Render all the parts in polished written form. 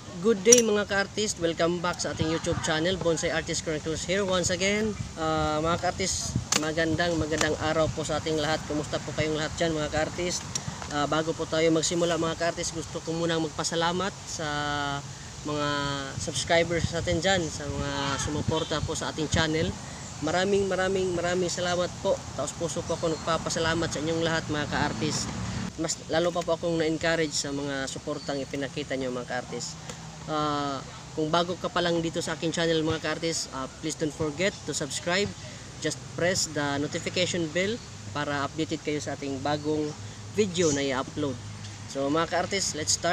Good day mga ka-artist, welcome back sa ating YouTube channel, Bonsai Artist Chronicles here once again. Mga ka-artist, magandang araw po sa ating lahat. Kumusta po kayong lahat dyan mga ka-artist? Bago po tayo magsimula mga ka-artist, gusto ko munang magpasalamat sa mga subscribers sa atin dyan, sa mga sumuporta po sa ating channel. Maraming salamat po. Taos puso po ako nagpapasalamat sa inyong lahat mga ka-artist. Mas lalo pa po akong na-encourage sa mga suportang ipinakita nyo mga ka-artist. Kung bago ka pa lang dito sa aking channel mga ka-artist, please don't forget to subscribe. Just press the notification bell para updated kayo sa ating bagong video na i-upload. So mga ka-artist, let's start.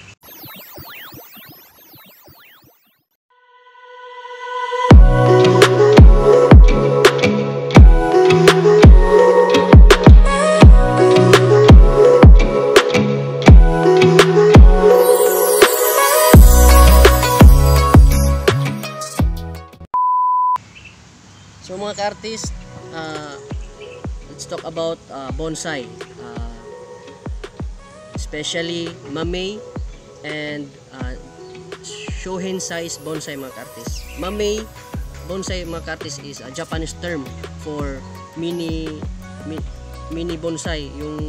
So mga ka-artist, let's talk about bonsai, especially mamei and shohin size bonsai mga ka-artist. Mamei bonsai mga ka-artist is a Japanese term for mini bonsai.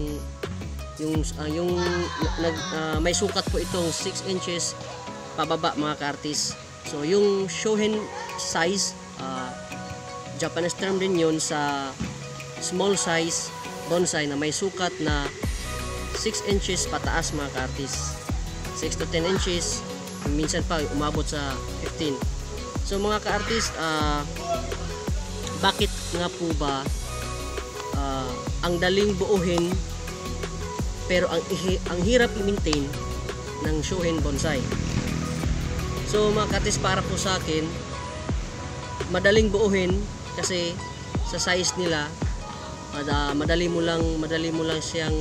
Yung may sukat po itong 6 inches pababa mga ka-artist. So yung shohin size, Japanese term din yun sa small size bonsai na may sukat na 6 inches pataas mga ka-artist. 6 to 10 inches, minsan pa umabot sa 15. So mga ka-artist, bakit nga po ba ang daling buuhin pero ang hirap i-maintain ng shohin bonsai? So mga ka-artist, para po sa akin, madaling buuhin kasi sa size nila, madali mo lang siyang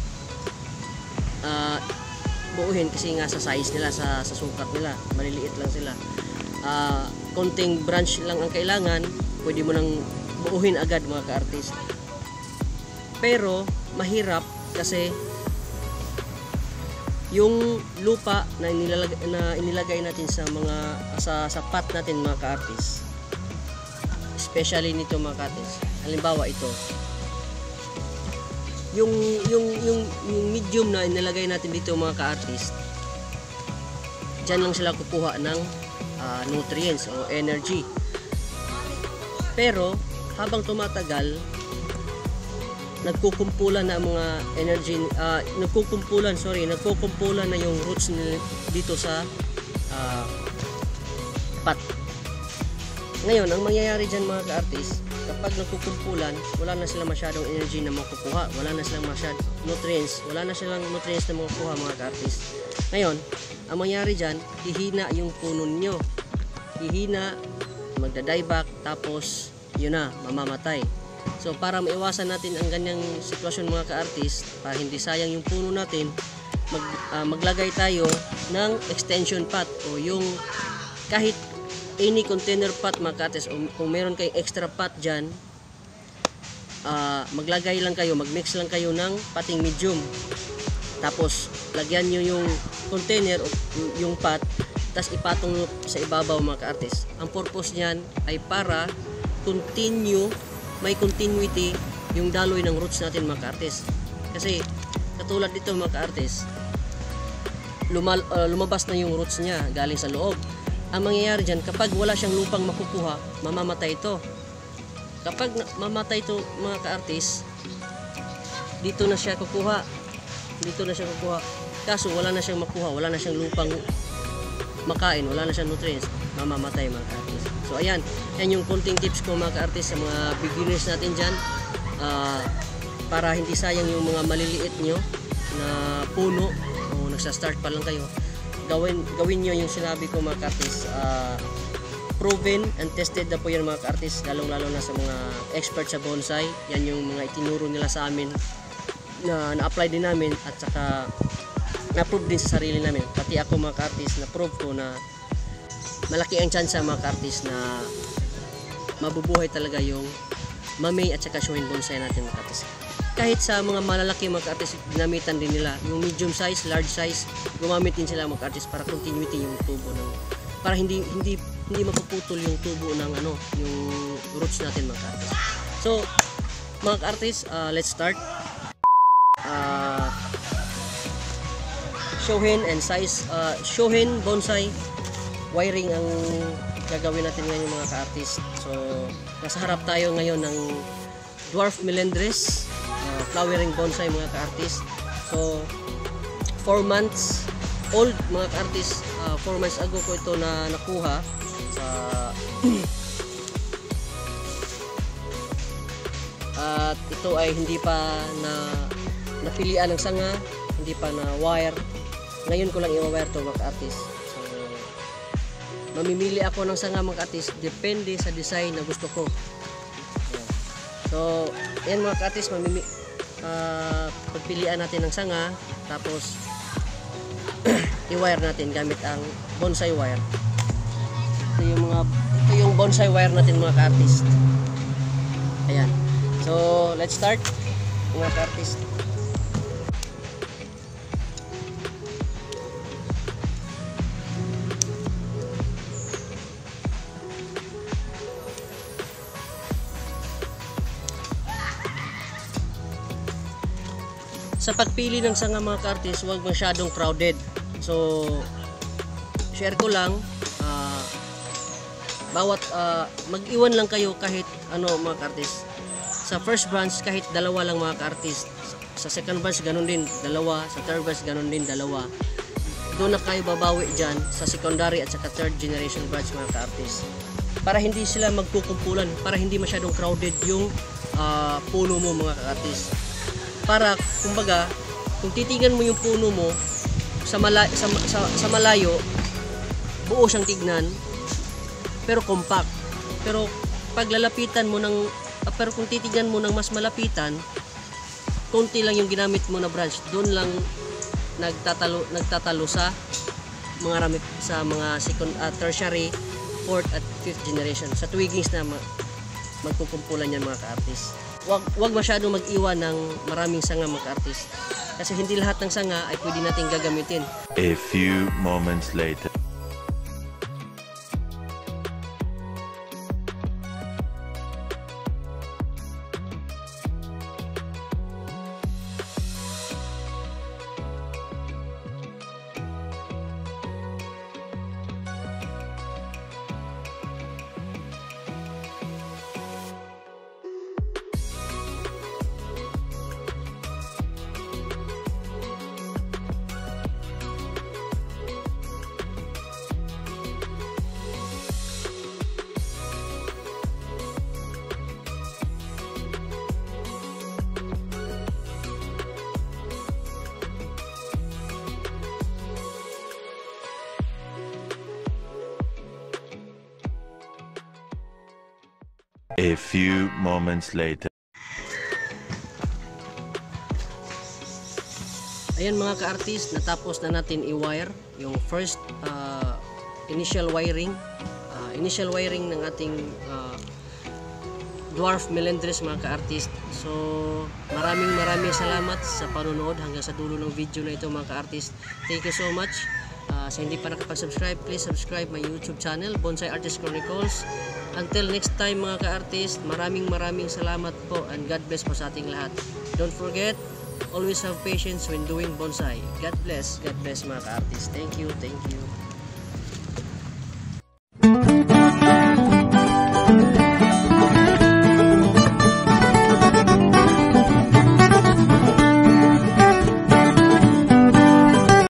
buuhin kasi nga sa size nila, sa sukat nila, maliliit lang sila. Konting branch lang ang kailangan, pwede mo nang buuhin agad mga ka-artist. Pero mahirap kasi yung lupa na inilagay natin sa sa pot natin mga ka-artist, especially nito mga ka-artist. Halimbawa ito, yung medium na inilagay natin dito mga ka-artist, dyan lang sila kukuha ng nutrients o energy. Pero habang tumatagal, nagkukumpulan na mga energy, nagkukumpulan na yung roots dito sa pot. Ngayon, ang mangyayari dyan mga ka-artist, kapag nagkukumpulan, wala na silang masyadong energy na makukuha, wala na silang masyadong nutrients na makukuha mga ka-artist. Ngayon, ang mangyayari dyan, hihina yung puno nyo, hihina, magda-dieback, tapos yun na, mamamatay. So para maiwasan natin ang ganyang sitwasyon mga ka-artist, para hindi sayang yung puno natin, maglagay tayo ng extension pot o yung kahit any container pot mga ka-artist, o kung meron kayong extra pot dyan, maglagay lang kayo, magmix lang kayo ng pating medium, tapos lagyan nyo yung container o yung pot, tapos ipatong sa ibabaw mga ka-artist. Ang purpose nyan ay para may continuity yung daloy ng roots natin mga ka-artist. Kasi katulad dito mga ka-artist, lumabas na yung roots nya galing sa loob. Ang mangyayari dyan, kapag wala siyang lupang makukuha, mamamatay ito. Kapag mamatay ito mga ka-artist, dito na siya kukuha, kaso wala na siyang makuha, wala na siyang lupang makain, wala na siyang nutrients, mamamatay mga ka-artist. So ayan, yan yung konting tips ko mga ka-artist sa mga beginners natin dyan, para hindi sayang yung mga maliliit nyo na puno o nagsa-start pa lang kayo. Gawin nyo yung sinabi ko mga ka-artist. Proven and tested na po yan mga ka-artist, lalong-lalo na sa mga expert sa bonsai. Yan yung mga itinuro nila sa amin na na-apply din namin, at saka na-prove din sa sarili namin. Pati ako mga ka-artist, na-prove ko na malaki ang chance mga ka-artist na mabubuhay talaga yung mamei at saka shohin bonsai natin mga ka-artist. kahit sa mga malalaki mga ka-artist, ginamitan din nila yung medium size, large size, gumamit din sila mga ka-artist para continuity yung tubo ng, para hindi mapuputol yung tubo ng yung roots natin mga ka-artist. So mga ka-artist, let's start. Shohin and size, Shohin bonsai wiring ang gagawin natin ngayon mga ka-artist. So nasa harap tayo ngayon ng dwarf melendres flowering bonsai mga ka-artist. So 4 months old mga ka-artist, 4 months ago ko ito na nakuha sa at ito ay hindi pa napilian ng sanga, hindi pa na wire. Ngayon ko lang i-wire to mga ka-artist. So mamimili ako ng sanga mga ka-artist, depende sa design na gusto ko. So yan mga ka-artist, pagpilian natin ng sanga, tapos i-wire natin gamit ang bonsai wire. Ito yung bonsai wire natin mga ka-artist. Ayan. So let's start mga ka-artist. Sa pagpili ng sanga mga ka-artist, huwag masyadong crowded. So share ko lang, mag-iwan lang kayo kahit mga ka-artist. Sa first branch kahit dalawa lang mga ka-artist. Sa second branch ganun din, dalawa. Sa third branch ganun din, dalawa. Doon na kayo babawi dyan sa secondary at saka third generation branch mga ka-artist. Para hindi sila magkukumpulan, para hindi masyadong crowded yung puno mo mga ka-artist. Para kumbaga, kung titingnan mo yung puno mo sa malayo, buo siyang tignan, pero compact. Pero paglalapitan mo pero kung titignan mo ng mas malapitan, konti lang yung ginamit mo na branch, doon lang nagtatalo sa mga second, tertiary, fourth at fifth generation. Sa twigings na magkukumpulan yan mga ka-artist. Wag masyadong mag-iwan ng maraming sanga mga ka-artist. Kasi hindi lahat ng sanga ay pwede nating gagamitin. A few moments later. A few moments later. Ayan mga ka-artist, natapos na natin i-wire yung first initial wiring ng ating dwarf melendres mga ka-artist. So maraming salamat sa panonood hanggang sa dulo ng video na ito mga ka-artist. Thank you so much. Sa hindi pa nakapag-subscribe, please subscribe my YouTube channel, Bonsai Artist Chronicles. Until next time mga ka-artist, maraming salamat po and God bless po sa ating lahat. Don't forget, always have patience when doing bonsai. God bless mga ka-artist. Thank you.